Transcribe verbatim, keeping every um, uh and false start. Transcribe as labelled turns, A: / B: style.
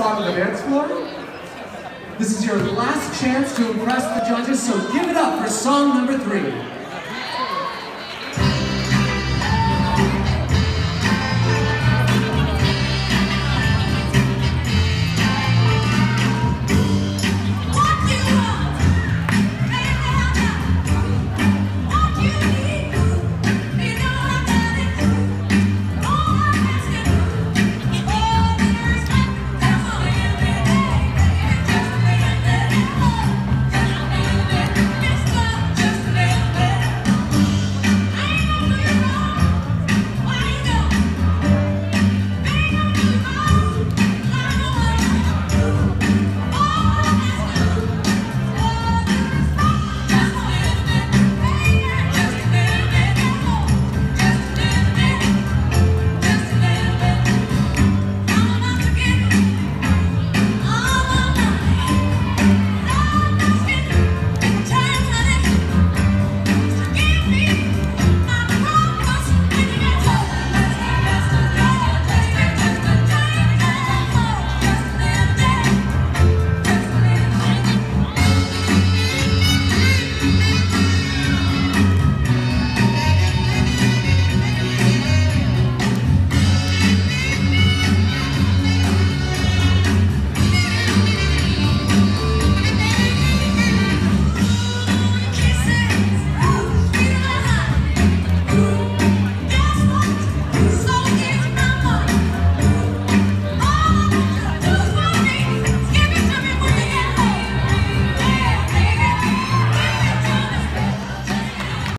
A: spot on the dance floor. This is your last chance to impress the judges, so give it up for song number three.